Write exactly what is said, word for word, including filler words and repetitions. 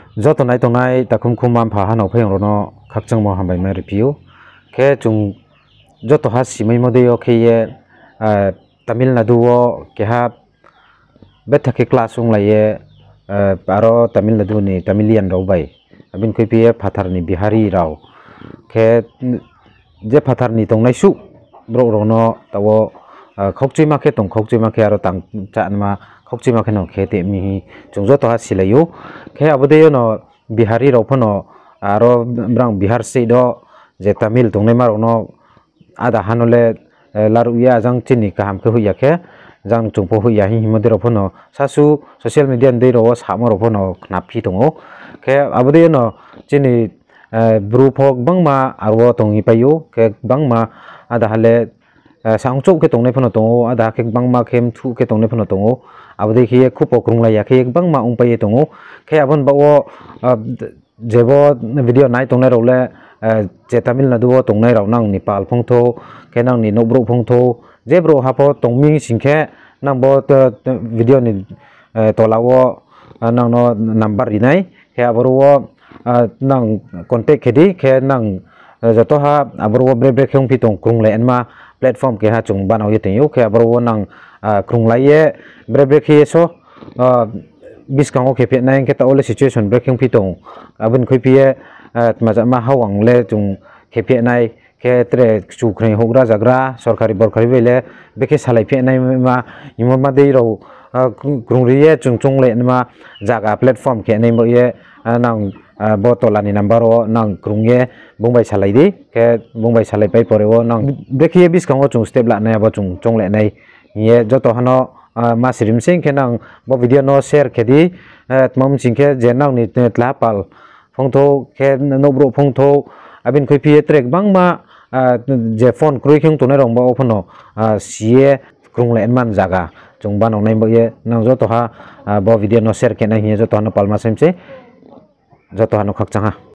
Joto nai tong nai takum kumam pha hanok phayong rono khakchang mo hambai mai review ke chung joto ha simai mode yo ke ye Tamil Nadu wo ke ha betha ke class ung lai ye aro Tamil Nadu ni Tamilian rau bai abin koi pi phathar ni Bihari rau ke je phathar ni tong nai su bro rono tawo khokchi ma ke tong khokchi ma ke aro tang cha ma khokchi ma ke no ke te mi chung joto ha silayu ke abode yo no Bihari rau phono aro brang Bihar se do je Tamil tong nei mar no ada hanole laru ya jang chini kaham ke huya ke jang chungpo huya hi himode ro phono sasu social media ndei ro samo ro phono knapi tongo ke abode no chini bru phok bangma arwo tongi payu ke bangma ada hale sangchok ke tongnai phono tongo ada ke bangma khem thu ke tongnai phono tongo abode khi khupo krunglai ya ke bangma ungpai tongo ke abon bawo jebo video nai tongnai role je Tamil Nadu wo tongnai rau nang Nepal phongtho ke nang ni nobro phongtho je bro hapo tongming singkhe nang bo video ni tolawo nang no number rinai ke aboro nang contact khedi ke nang joto ha aboro bre bre khong pi tong krunglai enma platform ke ha chung banau yete yu ke aboro nang krunglai ye bre bre khi so biskango ke pe nang ke ta ole situation breaking pi tong abun khoi pi maja ma hawang le chung ke pe nai ke tre chu khrei hogra jagra sarkari borkari bele beke salai pe nai ma imo ma dei ro krungri ye chung chung le ma jaga platform ke nei mo ye nang botolani number o nang krungye bongbai salai di ke bongbai salai pai pore o nang beke biskango chung step la nai aba chung chung le nai ye joto hano ma sirim sing ke nang bo video no share ke di mom sing ke je nang ni tla pal phongtho ke nobro phongtho abin khoi pi trek bangma je phone krui khung tunai rong bo phono sie krungle man jaga chung banong nai bo ye nang joto ha bo video no share ke nai ye joto no palma semche joto hano khakchang ha।